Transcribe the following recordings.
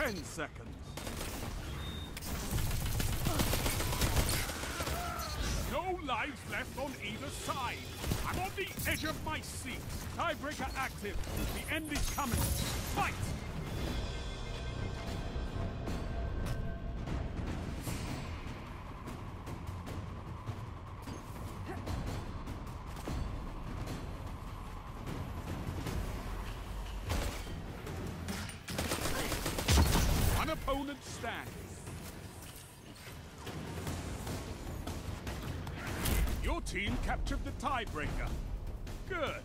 10 seconds. No lives left on either side. I'm on the edge of my seat. Tiebreaker active. The end is coming. Fight! One opponent standing. Your team captured the tiebreaker. Good.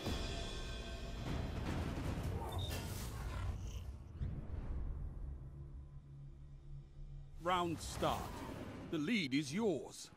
Round start. The lead is yours.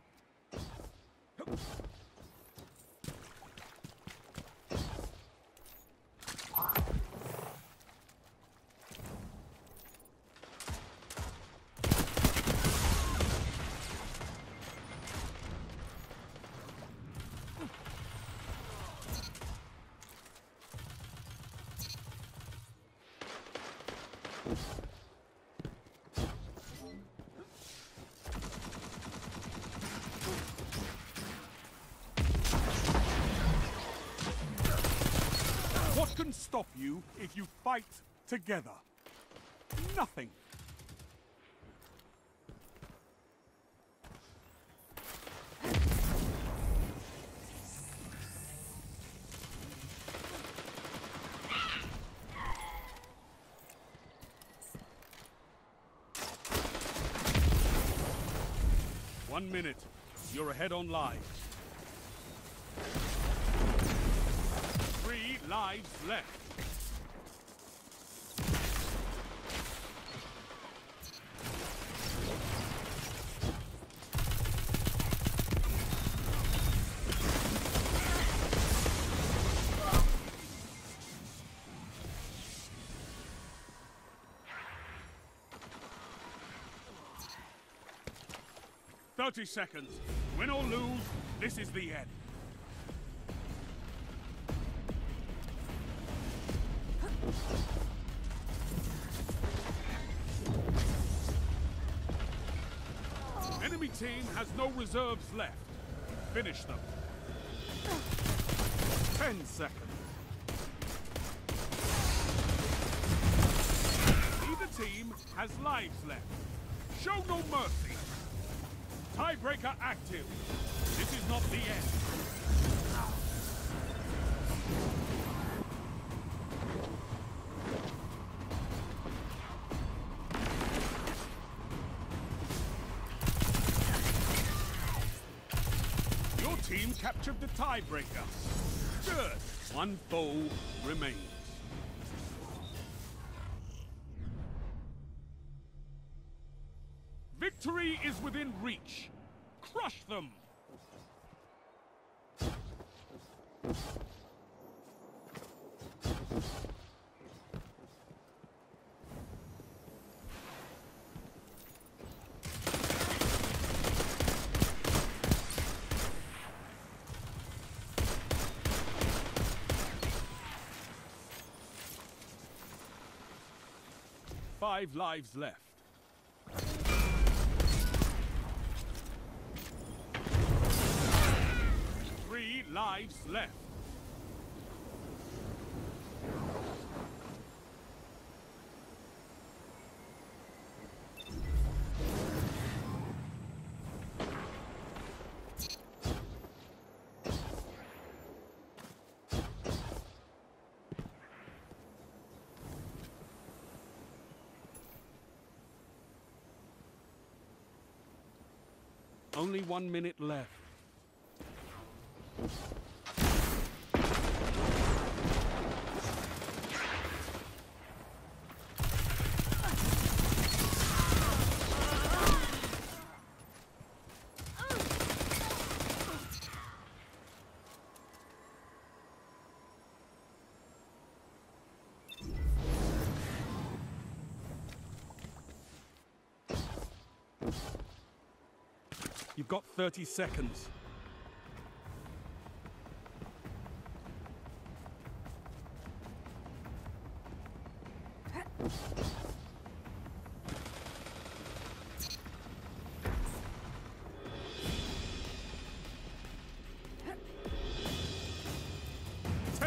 'What can stop you if you fight together? Nothing. One minute. You're ahead on lives. 3 lives left. "30 seconds. Win or lose, this is the end." Enemy team has no reserves left. Finish them. 10 seconds. Neither team has lives left. Show no mercy. Tiebreaker active. This is not the end. Your team captured the tiebreaker. Good. One foe remains. Victory is within reach. Crush them! Five lives left. 3 lives left. Only 1 minute left. You've got 30 seconds.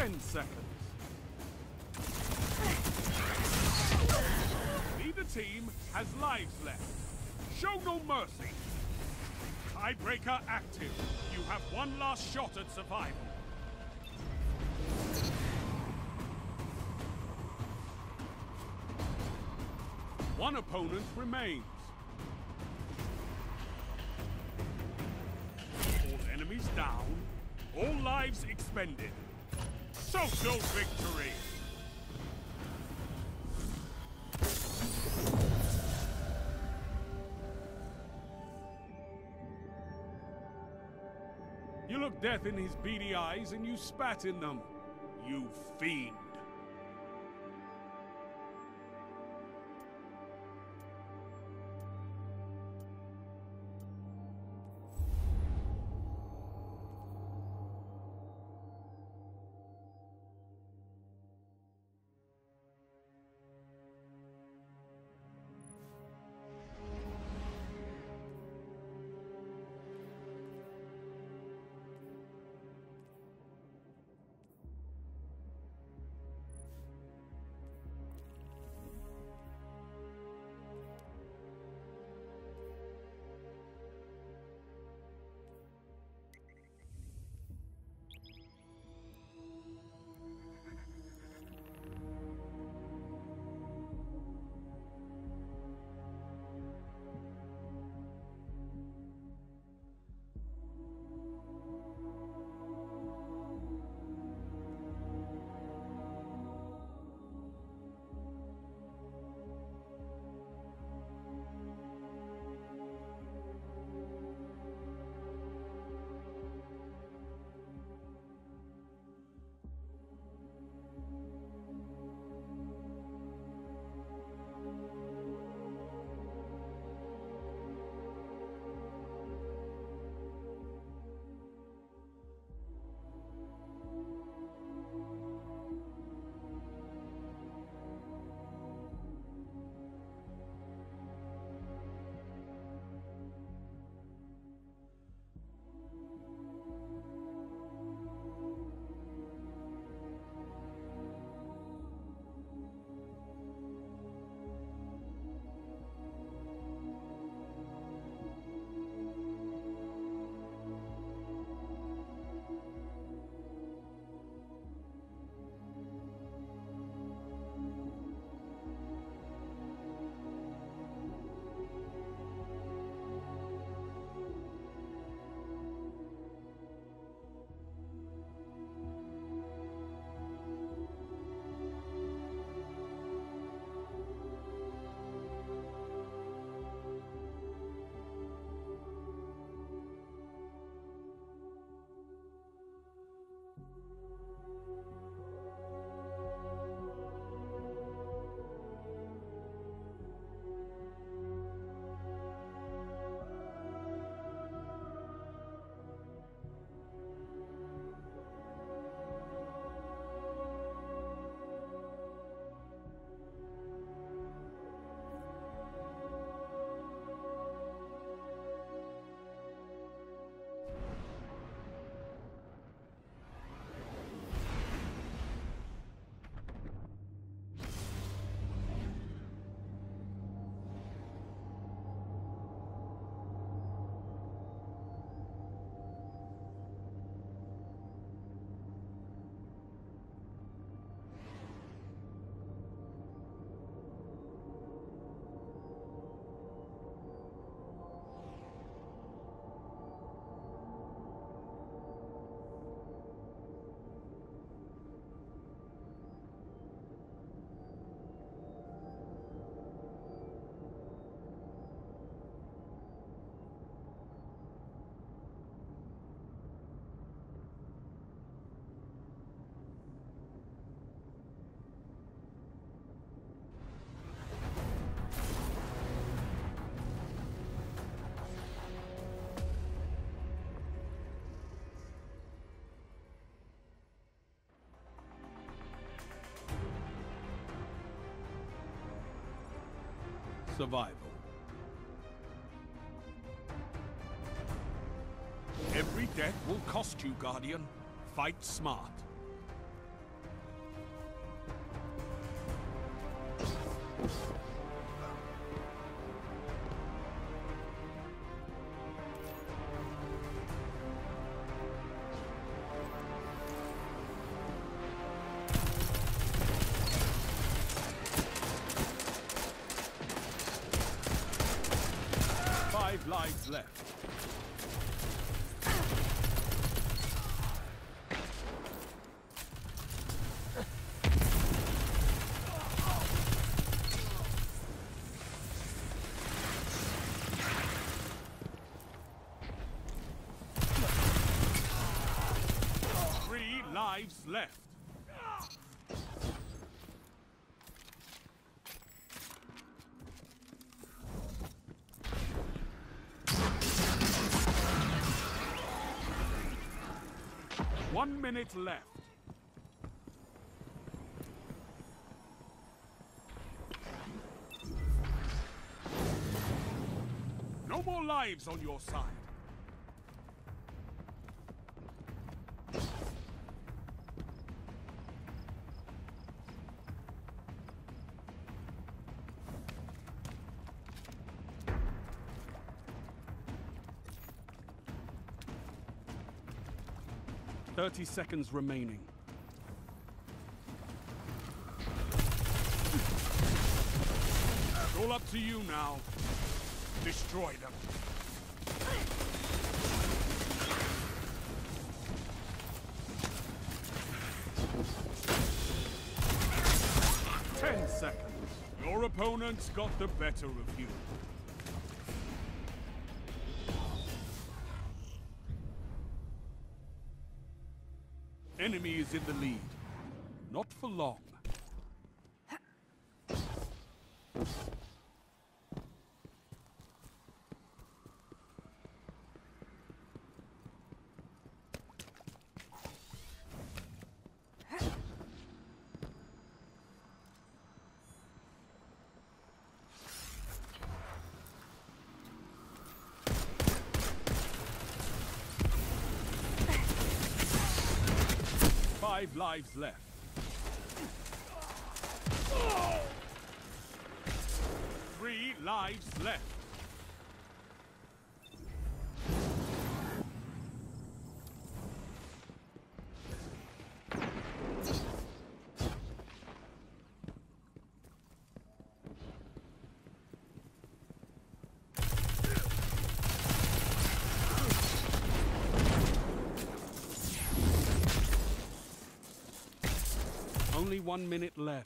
10 seconds. Neither team has lives left. Show no mercy. Tiebreaker active. You have one last shot at survival. One opponent remains. All enemies down. All lives expended. Social victory! You looked death in his beady eyes and you spat in them. You fiend. Survival. Every death will cost you, Guardian. Fight smart. Five lives left. Three lives left. One minute left. No more lives on your side. Thirty seconds remaining. It's all up to you now. Destroy them. Ten seconds. Your opponents got the better of you. Enemy is in the lead. Not for long. Five lives left. Three lives left. Only 1 minute left.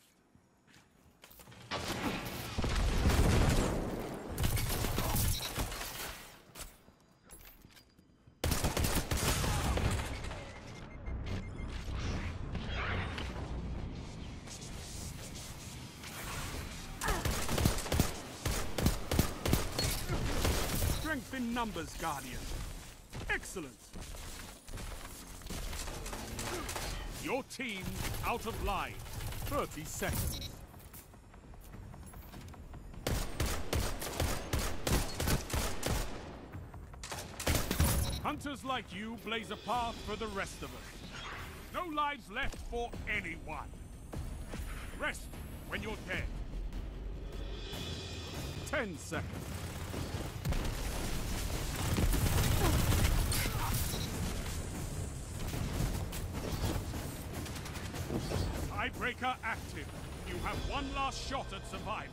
Strength in numbers, Guardian. Excellent. Your team out of line. 30 seconds. Hunters like you blaze a path for the rest of us. No lives left for anyone. Rest when you're dead. 10 seconds. Tiebreaker active. You have one last shot at survival.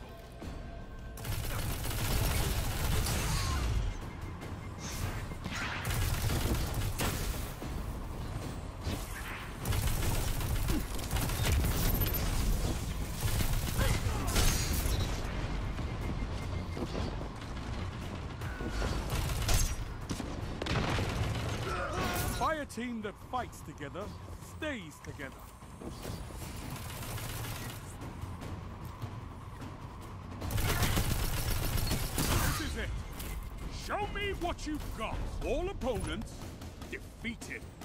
A fire team that fights together stays together. Show me what you've got. All opponents defeated.